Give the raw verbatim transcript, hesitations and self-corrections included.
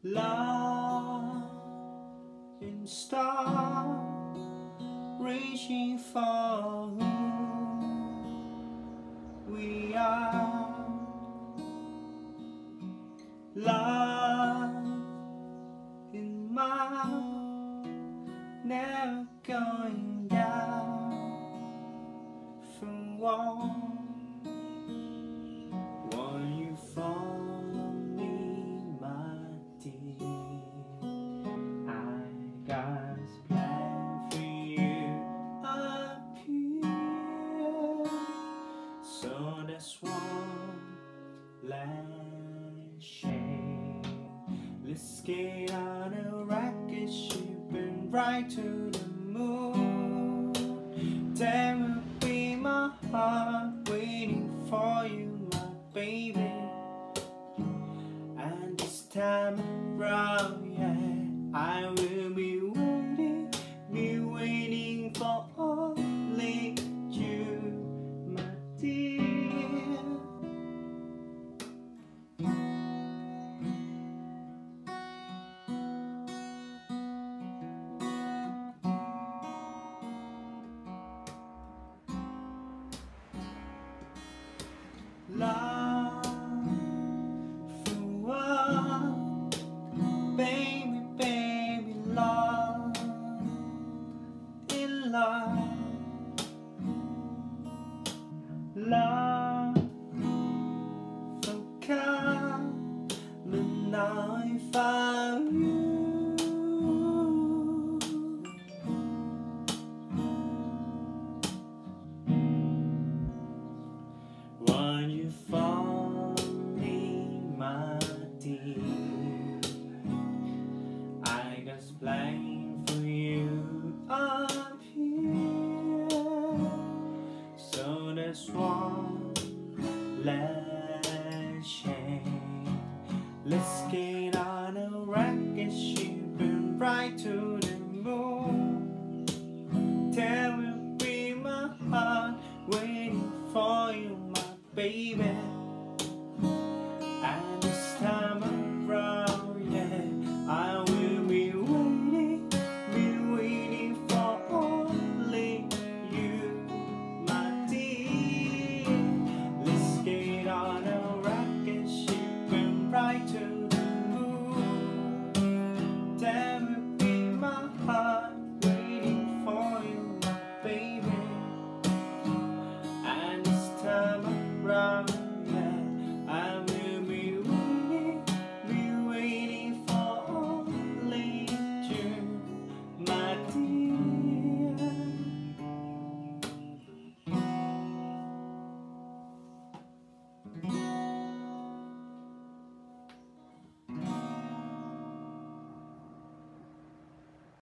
Love in star, reaching for who we are. Love in mind, never going down from one. Won't you follow me, my dear? I got a plan for you up here. So that's one last shade. Let's get on a rocket ship and ride to the moon. There will be my heart waiting for you, my baby. And this time around, yeah, I will be waiting, be waiting for only you, my dear. Love for what? Baby, baby, love in love. Love for come, but now I found you. Won't you follow me, my dear? I got a plan for you up here. So there's one last chance. Let's get on a rocket ship and ride to